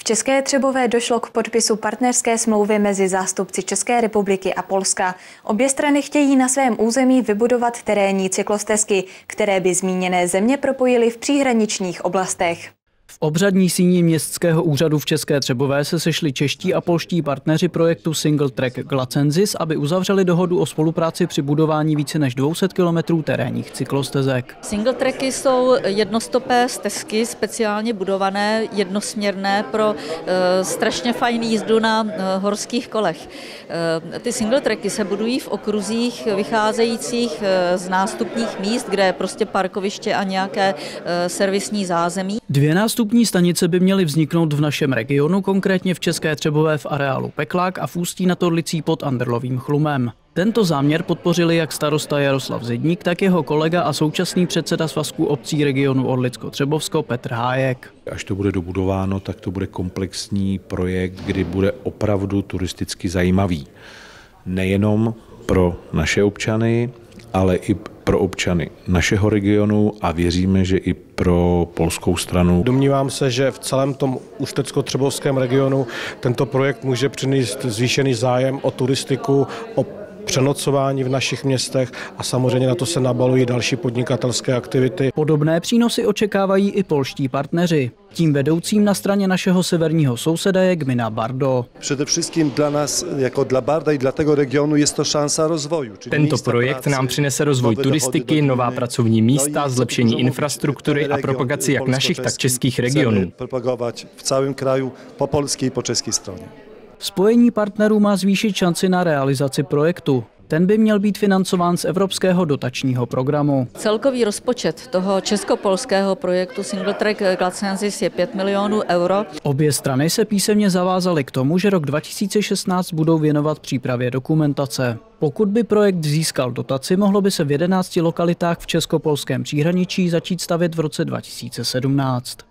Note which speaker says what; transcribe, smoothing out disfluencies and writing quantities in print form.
Speaker 1: České Třebové došlo k podpisu partnerské smlouvy mezi zástupci České republiky a Polska. Obě strany chtějí na svém území vybudovat terénní cyklostezky, které by zmíněné země propojily v příhraničních oblastech.
Speaker 2: V obřadní síni městského úřadu v České Třebové se sešli čeští a polští partneři projektu Single Track Glacensis, aby uzavřeli dohodu o spolupráci při budování více než 200 km terénních cyklostezek.
Speaker 3: Single tracky jsou jednostopé stezky, speciálně budované, jednosměrné pro strašně fajn jízdu na horských kolech. Ty single tracky se budují v okruzích vycházejících z nástupních míst, kde je prostě parkoviště a nějaké servisní zázemí.
Speaker 2: Dvě nástupní stanice by měly vzniknout v našem regionu, konkrétně v České Třebové v areálu Peklák a v Ústí nad Orlicí pod Anderlovým Chlumem. Tento záměr podpořili jak starosta Jaroslav Zedník, tak jeho kolega a současný předseda svazku obcí regionu Orlicko-Třebovsko Petr Hájek.
Speaker 4: Až to bude dobudováno, tak to bude komplexní projekt, kdy bude opravdu turisticky zajímavý. Nejenom pro naše občany, ale i pro občany našeho regionu a věříme, že i pro polskou stranu.
Speaker 5: Domnívám se, že v celém tom ústecko-třebovském regionu tento projekt může přinést zvýšený zájem o turistiku, o přenocování v našich městech a samozřejmě na to se nabalují další podnikatelské aktivity.
Speaker 2: Podobné přínosy očekávají i polští partneři. Tím vedoucím na straně našeho severního souseda je gmina Bardo.
Speaker 6: Především dla nás, jako dla Barda i dla tego regionu, je to šansa rozvoju.
Speaker 7: Tento projekt nám přinese rozvoj turistiky, nová pracovní místa, zlepšení infrastruktury a propagaci jak našich, tak českých regionů.
Speaker 6: Propagovat v celém kraju po polské i po české straně.
Speaker 2: Spojení partnerů má zvýšit šanci na realizaci projektu. Ten by měl být financován z evropského dotačního programu.
Speaker 3: Celkový rozpočet toho česko-polského projektu Single Track Glacensis je 5 milionů euro.
Speaker 2: Obě strany se písemně zavázaly k tomu, že rok 2016 budou věnovat přípravě dokumentace. Pokud by projekt získal dotaci, mohlo by se v 11 lokalitách v česko-polském příhraničí začít stavět v roce 2017.